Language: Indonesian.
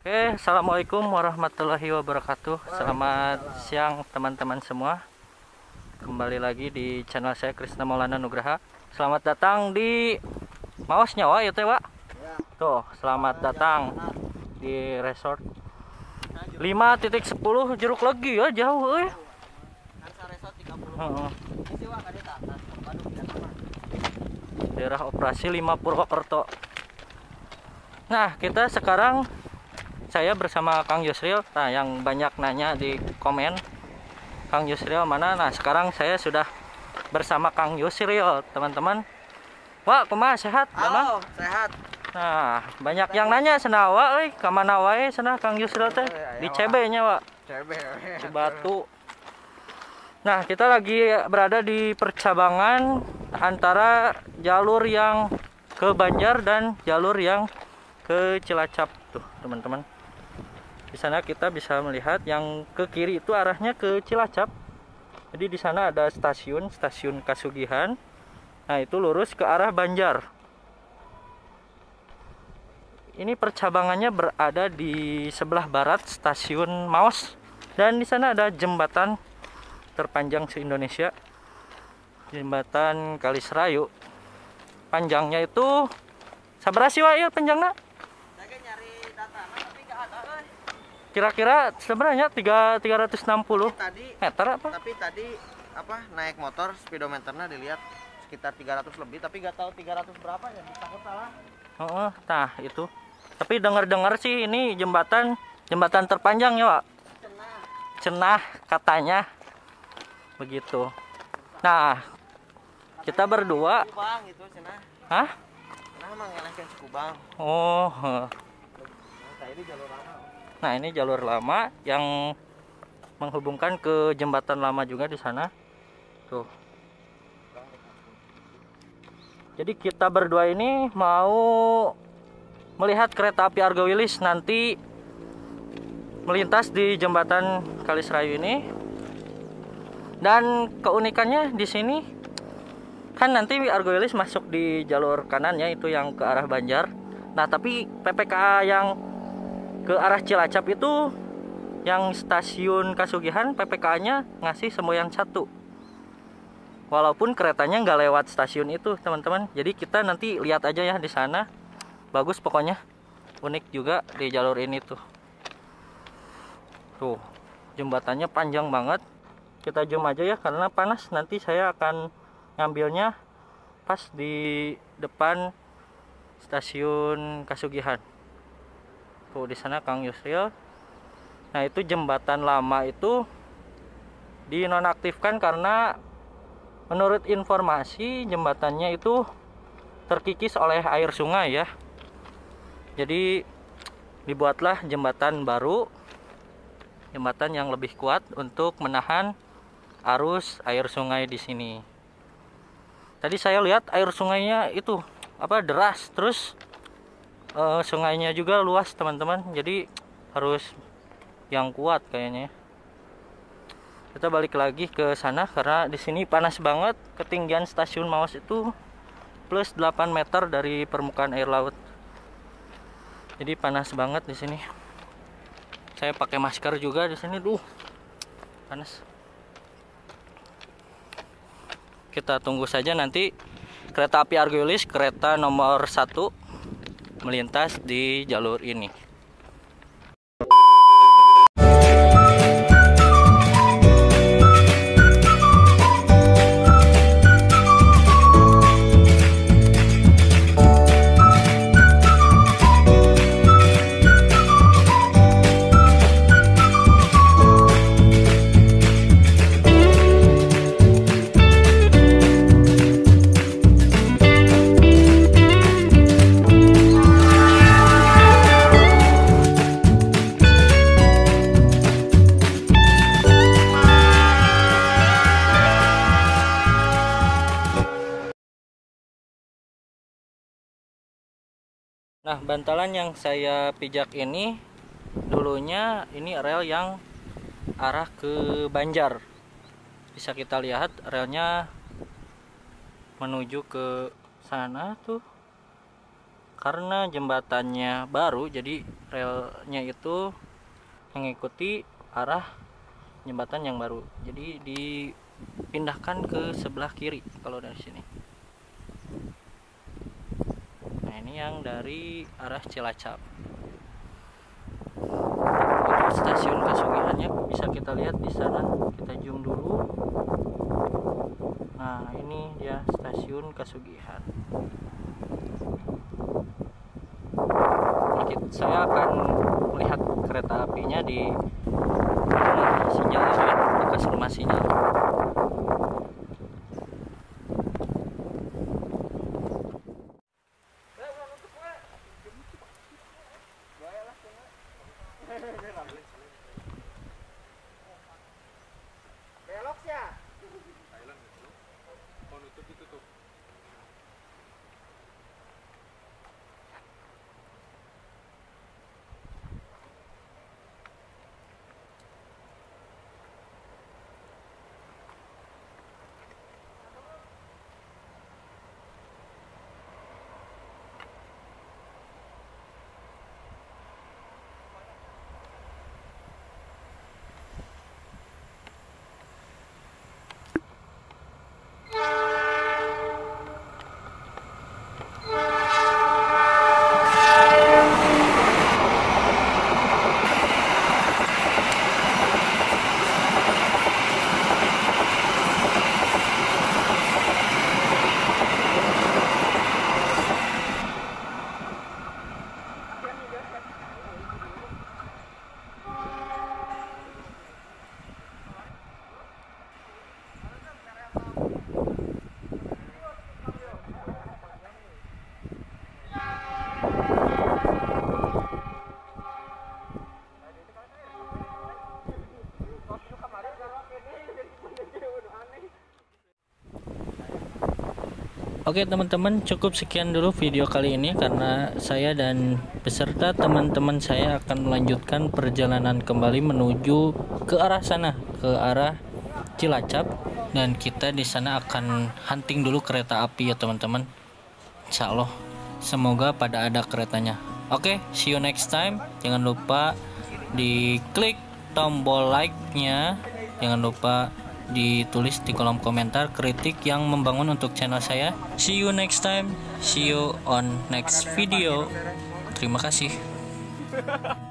Oke, assalamualaikum warahmatullahi wabarakatuh. Selamat siang teman-teman semua. Kembali lagi di channel saya Krisna Maulana Nugraha. Selamat datang di Maos Nyawa ya teh, Wak. Tuh, selamat datang di resort 5.10 Jeruk Legi ya, jauh euy. Daerah operasi 5 Purwokerto. Nah, kita sekarang saya bersama Kang Yusril. Nah, yang banyak nanya di komen, Kang Yusril mana? Nah, sekarang saya sudah bersama Kang Yusril, teman-teman. Wah, kumaha sehat? Halo, sehat. Nah, banyak yang nanya cenah wa euy, ka mana wae cenah Kang Yusril teh? Di CB nya, Wak. CB. Cibatu. Nah, kita lagi berada di percabangan antara jalur yang ke Banjar dan jalur yang ke Cilacap tuh, teman-teman. Di sana kita bisa melihat yang ke kiri itu arahnya ke Cilacap. Jadi di sana ada stasiun Kasugihan. Nah, itu lurus ke arah Banjar. Ini percabangannya berada di sebelah barat stasiun Maos, dan di sana ada jembatan terpanjang se-Indonesia. Jembatan Kali Serayu. Panjangnya itu sabaraha sih wa ieu panjangna? Kira-kira sebenarnya 360 meter apa? Tapi tadi naik motor speedometernya dilihat sekitar 300 lebih, tapi nggak tahu 300 berapa ya, takut salah. Nah itu. Tapi dengar-dengar sih ini jembatan terpanjang ya, Pak. Cenah katanya begitu. Nah, kita berdua. Cikubang itu cenah. Hah? Cenah mah ngelehkeun Cikubang. Oh. Nah, Nah, ini ini jalur lama. jalur lama yang menghubungkan ke jembatan lama juga di sana. Tuh. Jadi kita berdua ini mau melihat kereta api Argo Wilis nanti melintas di jembatan Kali Serayu ini. Dan keunikannya di sini kan nanti Argo Wilis masuk di jalur kanannya itu yang ke arah Banjar. Nah, tapi PPKA yang ke arah Cilacap itu yang stasiun Kasugihan PPKA-nya ngasih semboyan 1. Walaupun keretanya nggak lewat stasiun itu, teman-teman. Jadi kita nanti lihat aja ya di sana. Bagus pokoknya. Unik juga di jalur ini tuh. Tuh, jembatannya panjang banget. Kita zoom aja ya karena panas. Nanti saya akan ngambilnya pas di depan stasiun Kasugihan. Tuh di sana Kang Yusril. Nah, itu jembatan lama itu dinonaktifkan karena menurut informasi jembatannya itu terkikis oleh air sungai ya. Jadi dibuatlah jembatan baru, jembatan yang lebih kuat untuk menahan arus air sungai di sini. Tadi saya lihat air sungainya itu deras, terus sungainya juga luas, teman-teman. Jadi harus yang kuat kayaknya. Kita balik lagi ke sana karena di sini panas banget. Ketinggian stasiun Maos itu plus 8 meter dari permukaan air laut. Jadi panas banget di sini. Saya pakai masker juga di sini. Panas. Kita tunggu saja nanti kereta api Argo Wilis, kereta nomor 1 melintas di jalur ini. Nah, bantalan yang saya pijak ini dulunya ini rel yang arah ke Banjar. Bisa kita lihat relnya menuju ke sana tuh, karena jembatannya baru, jadi relnya itu mengikuti arah jembatan yang baru, jadi dipindahkan ke sebelah kiri kalau dari sini. Nah, ini yang dari arah Cilacap. Untuk stasiun Kasugihannya bisa kita lihat di sana, kita zoom dulu. Nah, ini dia stasiun Kasugihan. Saya akan melihat kereta apinya di sinyal ya, bekas rumah sinyal. Belok ya. Oke teman-teman, cukup sekian dulu video kali ini karena saya dan beserta teman-teman saya akan melanjutkan perjalanan kembali menuju ke arah sana, ke arah Cilacap, dan kita di sana akan hunting dulu kereta api ya teman-teman. Insya Allah semoga pada ada keretanya. Oke, see you next time. Jangan lupa diklik tombol like-nya, jangan lupa ditulis di kolom komentar kritik yang membangun untuk channel saya. See you next time, see you on next video. Terima kasih.